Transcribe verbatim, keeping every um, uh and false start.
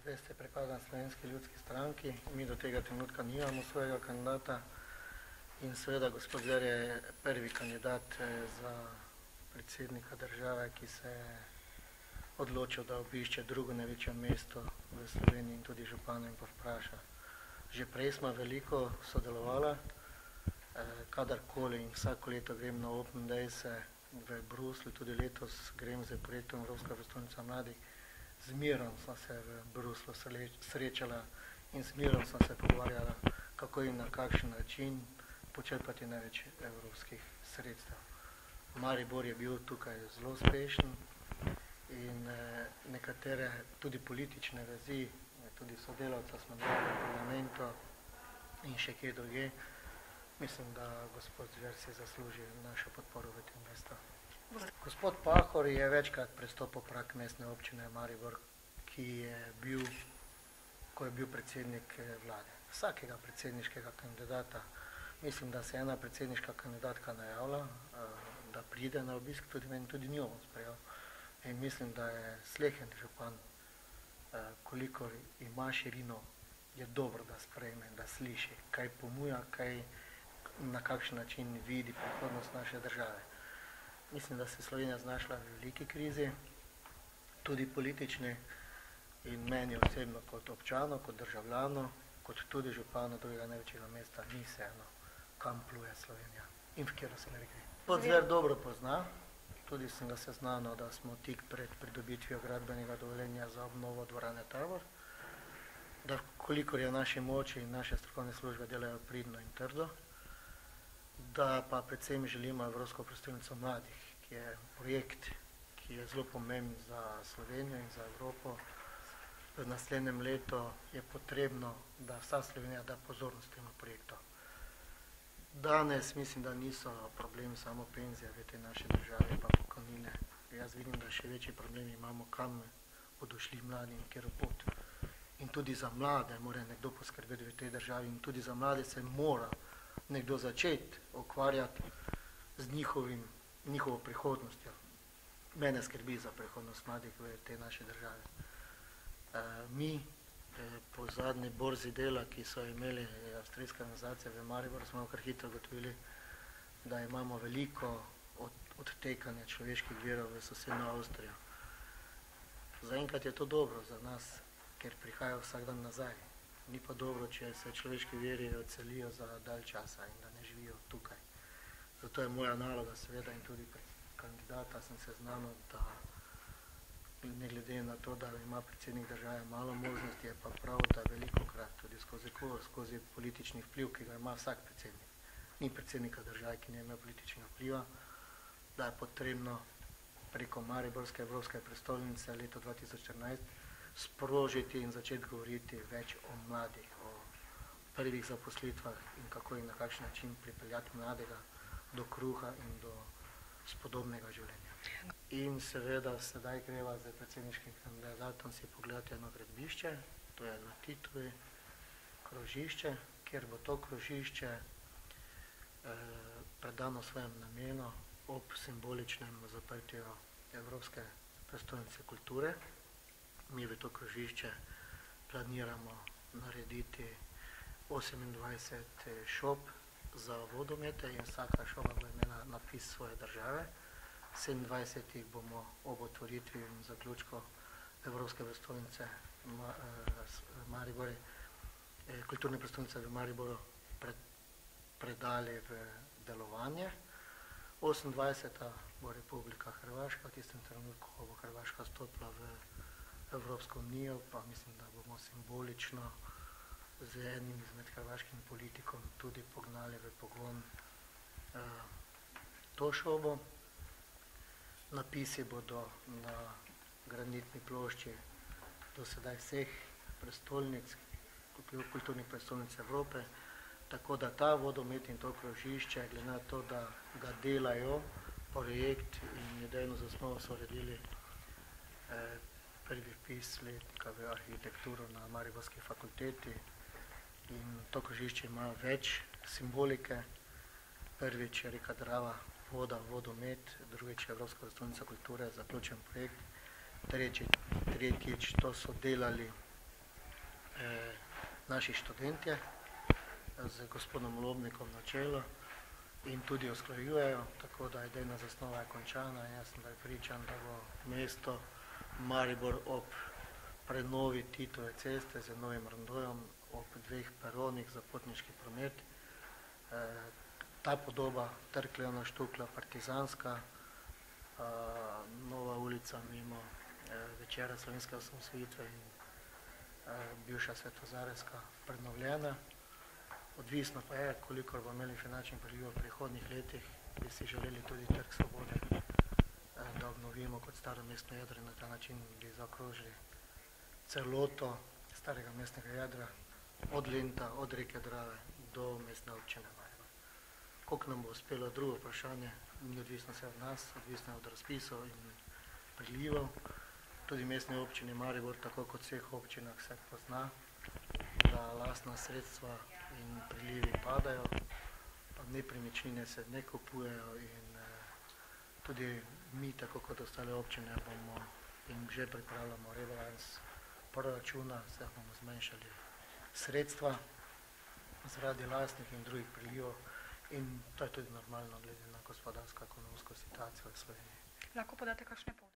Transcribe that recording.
veste, pripadam Slovenski ljudski stranki, mi do tega trenutka nimamo svojega kandidata in seveda gospod Zver je prvi kandidat za predsednika države, ki se je odločil, da obišče drugo največje mesto v Sloveniji in tudi župana in pa vpraša. Že prej smo veliko sodelovala, kadarkoli in vsako leto grem na Open Days v Bruslju, tudi letos grem z projektom Evropska prestolnica mladih. Z mirom sem se v Bruslju srečala in z mirom sem se pogovarjala, kako in na kakšen način počrpati največ evropskih sredstev. Maribor je bil tukaj zelo uspešen in nekatere tudi politične vezi, tudi sodelavca smo dali v parlamentu in še kje druge. Mislim, da gospod Zver si zasluži našo podporo v tem mestu. Gospod Pahor je večkrat prestopil prag mestne občine Maribor, ki je bil, ko je bil predsednik vlade. Vsakega predsedniškega kandidata, mislim, da se ena predsedniška kandidatka najavila, da pride na obisk, tudi meni tudi njo bom sprejel. In mislim, da je slehen župan, kolikor ima širino, je dobro, da sprejme, da sliši, kaj ponuja, kaj, na kakšen način vidi prihodnost naše države. Mislim, da se Slovenija znašla v veliki krizi, tudi politični, in meni osebno kot občano, kot državljano, kot tudi župano drugega največjega mesta ni vseeno, kam pluje Slovenija in v katero smer gre. Gospod Zver dobro pozna, tudi sem ga seznanil, da smo tik pred pridobitvijo gradbenega dovoljenja za obnovo dvorane Tabor, da kolikor je naši moči in naše strokovne službe delajo pridno in trdo, da pa predvsem želimo Evropsko prestolnico mladih, ki je projekt, ki je zelo pomemben za Slovenijo in za Evropo. V naslednjem letu je potrebno, da vsa Slovenija da pozornost temu projektu. Danes mislim, da niso problemi samo penzije v tej naši državi pa pokojnine. Jaz vidim, da še večji problemi imamo, kam bodo šli mladi in katero pot. In tudi za mlade mora nekdo poskrbeti v tej državi in tudi za mlade se mora nekdo začeti ukvarjati z njihovim, njihovo prihodnostjo. Mene skrbi za prihodnost mladih v tej naši državi. Mi po zadnji borzi dela, ki so imeli avstrijska organizacija v Mariboru, smo kar hitro ugotovili, da imamo veliko odtekanja človeških virov v sosednjo Avstrijo. Zaenkrat je to dobro za nas, ker prihajajo vsak dan nazaj. Ni pa dobro, če se človeški viri odselijo za dalj časa in da ne živijo tukaj. Zato je moja naloga seveda in tudi kandidata sem seznanil, da ne glede na to, da ima predsednik države malo možnosti, je pa prav, da velikokrat tudi skozi, skozi politični vpliv, ki ga ima vsak predsednik. Ni predsednika države, ki ne ima političnega vpliva, da je potrebno preko Mariborske evropske prestolnice leto dva tisoč štirinajst sprožiti in začeti govoriti več o mladih, o prvih zaposlitvah in kako in na kakšen način pripeljati mladega do kruha in do spodobnega življenja. In seveda sedaj greva z predsedniškim kandidatom si pogledati eno gradbišče, to je na Titovi krožišče, kjer bo to krožišče predano svojem namenu ob simboličnem zaprtju Evropske prestolnice kulture. Mi v to krožišče planiramo narediti osemindvajset šob za vodomete in vsaka šoba bo imela napis svoje države. sedemindvajset jih bomo ob otvoritvi in zaključku Evropske prestolnice Maribor, kulturne prestolnice v Mariboru predali v delovanje. osemindvajseta bo Republika Hrvaška, v tistem trenutku, ko bo Hrvaška stopila v Evropsko unijo, pa mislim, da bomo simbolično z enim izmed hrvaškim politikom tudi pognali v pogon to šobo. Napisi bodo na granitni plošči do sedaj vseh prestolnic, kulturnih prestolnic Evrope, tako da ta vodomet in to krožišče, glede na to, da ga delajo projekt in idejno zasnovo so uredili prvi vpis letnika v arhitekturo na Mariborski fakulteti in to krožišče ima več simbolike. Prvič je reka Drava, voda, vodomet, drugič je Evropska prestolnica kulture, zaključen projekt, tretjič to so delali eh, naši študentje z gospodom Lobnikom na čelu in tudi usklajujejo, tako da idejna zasnova je končana. Jaz sem prepričan, da bo mesto Maribor ob prenovi Titove ceste z novim rondojem ob dveh peronih za potniški promet. Eh, ta podoba Trg Leona Štukla, Partizanska, eh, Nova ulica mimo eh, Večera slovenske osamosvojitve in eh, bivša Svetozarevska prenovljena. Odvisno pa je, koliko bomo imeli finančnih priliv v prihodnjih letih, bi si želeli tudi Trg Svobode, eh, da obnovimo kot staro mestno jedro in na ta način bi zaokrožili celoto starega mestnega jedra, od Lenta, od reke Drave do mestne občine Maribor. Koliko nam bo uspelo, drugo vprašanje, ni odvisno se od nas, odvisno je od razpisov in prilivov. Tudi mestne občine Maribor, tako kot vseh občinah, se pozna, da lastna sredstva in prilivi padajo, nepremičnine se ne kupujejo in eh, tudi mi, tako kot ostale občine, bomo in že pripravljamo rebalans proračuna, se bomo zmanjšali sredstva zaradi lastnih in drugih prilivov in to je tudi normalno glede na gospodarsko-ekonomsko situacijo v Sloveniji. Lahko podate kakšne